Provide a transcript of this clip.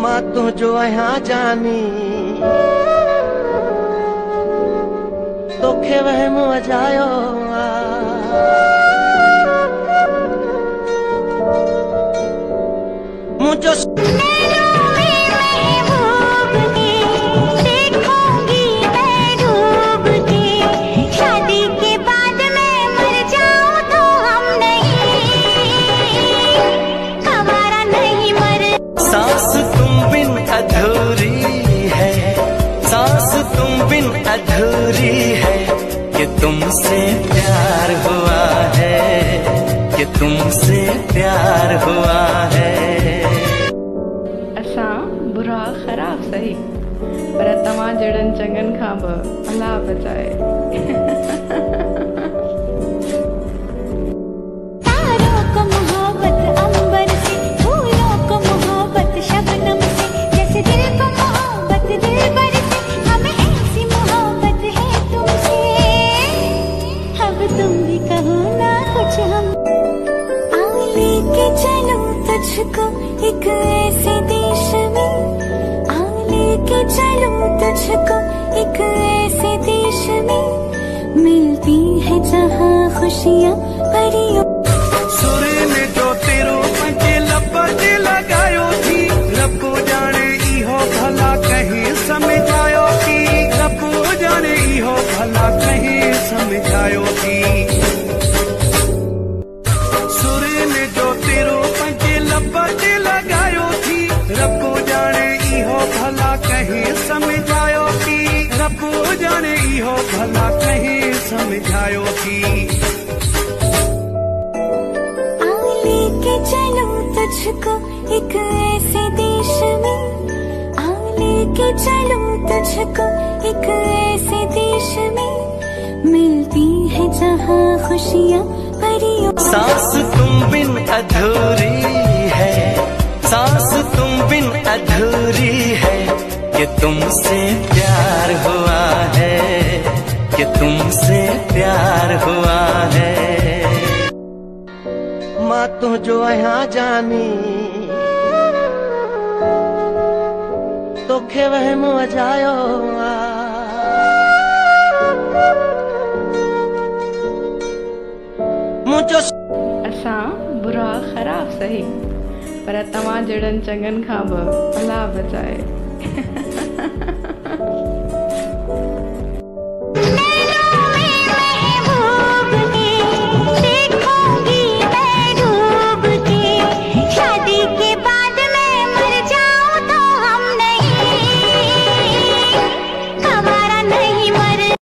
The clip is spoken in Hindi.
मां तू जो यहाँ जानी तोखे वहम अजायो मुझो अधूरी है कि तुमसे प्यार हुआ है, कि तुमसे प्यार हुआ है। असा बुरा खराब सही पर तमा जड़न चंगन खां ब अल्लाह बचाए। तुझको एक ऐसे देश में लेके चलूं तुझको एक ऐसे देश में मिलती है जहाँ खुशियाँ परियों। सुरे में जो तेरो पंजे लपटे लगायो थी रब्बो जाने इहो भला कहीं समझायो थी, रब्बो जाने इहो भला कहीं समझायो थी। सुरे में जो तेरो पंजे लपटे लगायो थी रब्बो जाने इहो भला कहीं समझायो थी, रब्बो जाने इहो भला कहीं समझायो थी। लेके चलूं तुझको एक ऐसे देश में लेके चलूं तुझको एक ऐसे देश में मिलती है जहाँ खुशियाँ परियों। सांस तुम बिन अधूरी है, सांस तुम बिन अधूरी है कि तुमसे प्यार हुआ है, कि तुमसे प्यार हुआ है। मां तू जो यहाँ जानी तोखे वहम अजायो मुझो असा बुरा खराब सही पर तमा जड़न चंगन खां ब अल्लाह बचाए।